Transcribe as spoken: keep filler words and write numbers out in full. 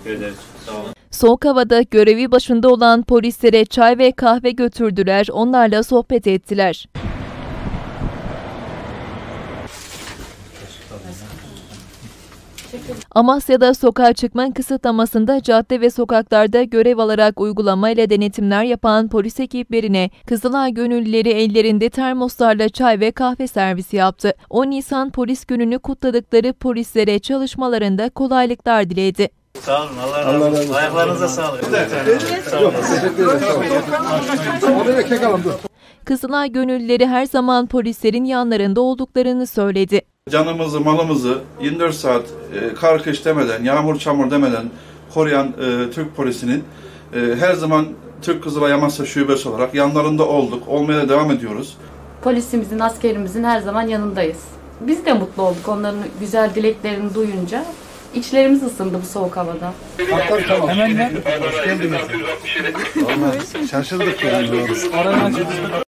teşekkür ederiz. Sağ olun. Soğuk havada görevi başında olan polislere çay ve kahve götürdüler, onlarla sohbet ettiler. Amasya'da sokağa çıkma kısıtlamasında cadde ve sokaklarda görev alarak uygulamayla denetimler yapan polis ekiplerine Kızılay gönüllüleri ellerinde termoslarla çay ve kahve servisi yaptı. on Nisan Polis Günü'nü kutladıkları polislere çalışmalarında kolaylıklar diledi. Sağ olun, Allah razı olsun. Ayaklarınıza sağlık. Kızılay gönüllüleri her zaman polislerin yanlarında olduklarını söyledi. Canımızı, malımızı yirmi dört saat e, kar kış demeden, yağmur çamur demeden koruyan e, Türk polisinin e, her zaman Türk Kızılay Amasya Şubesi olarak yanlarında olduk, olmaya da devam ediyoruz. Polisimizin, askerimizin her zaman yanındayız. Biz de mutlu olduk onların güzel dileklerini duyunca. İçlerimiz ısındı bu soğuk havada. Hatta tamam. Hemen ne? Hoş geldiniz. Şaşırdık yani.